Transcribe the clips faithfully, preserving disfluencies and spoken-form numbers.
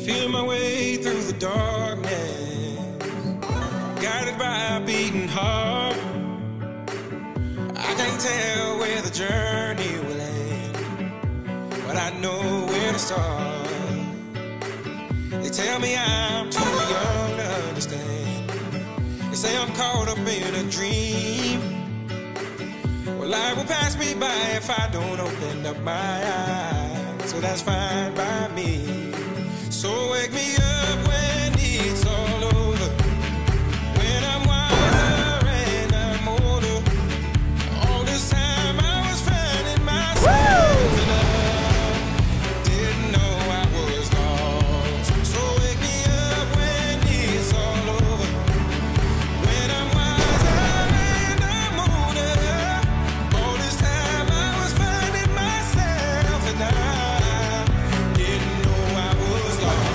Feel my way through the darkness, guided by a beating heart. I can't tell where the journey will end, but I know where to start. They tell me I'm too young to understand. They say I'm caught up in a dream. Well, life will pass me by if I don't open up my eyes, so that's fine by me. So wake me up when it's all over, when I'm wiser and I'm older. All this time I was finding myself, and I didn't know I was lost. So wake me up when it's all over, when I'm wiser and I'm older. All this time I was finding myself, and I didn't know I was lost.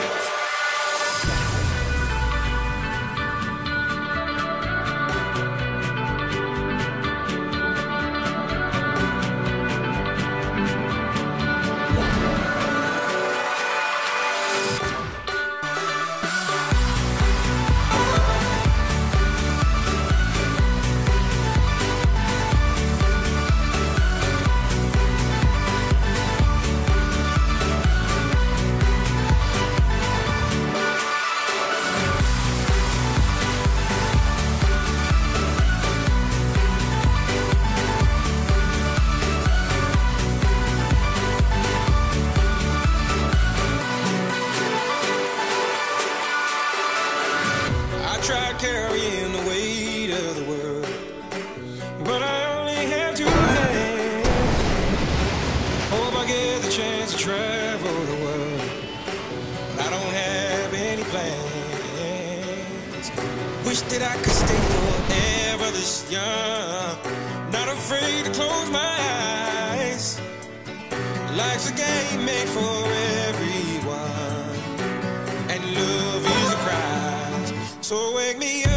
I tried carrying the weight of the world, but I only have two hands. Hope I get the chance to travel the world, but I don't have any plans. Wish that I could stay forever this young, not afraid to close my eyes. Life's a game made for everyone, and love is a prize. So wake me up